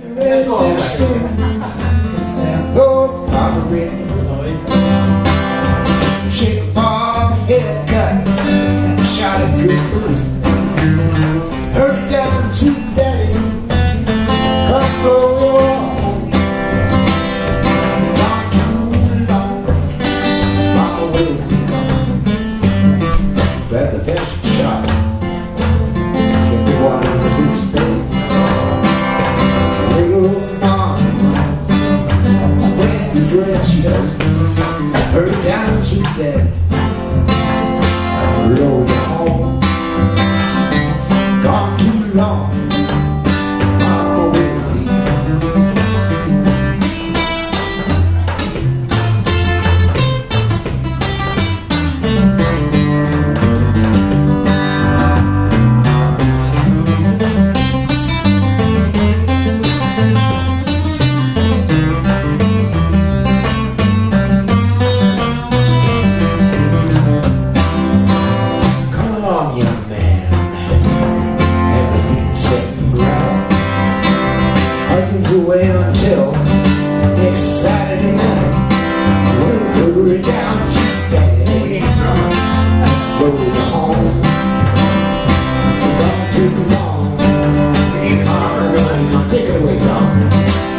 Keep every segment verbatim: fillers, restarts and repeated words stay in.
Red lipstick, gold Papa ring, shape farm haircut, and a shot of good. Hurt down, sweet daddy, come blow your horn. Not too long, Mama will be gone. Grab the fashion shop, get the one in the big spade. She does. Hurt down, sweet daddy, blow your horn. Gone too long, Mama will be. Away until next Saturday night. We'll put it down to daddy, blow it home. Don't too long, take it away, John.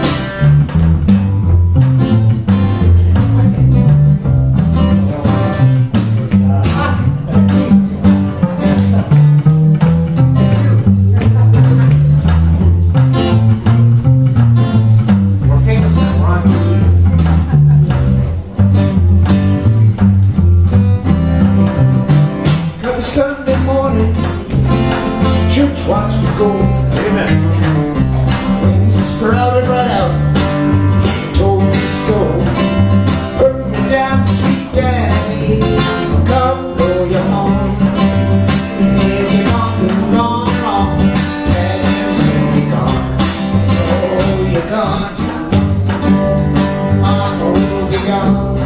Sunday morning, church watch me go. Amen. Wings are sprouted right out. She told me so. Hurt me down, sweet daddy. Come blow your horn. If you're gone, wrong, wrong, daddy, when you're gone, oh, you're gone. Mama will be gone.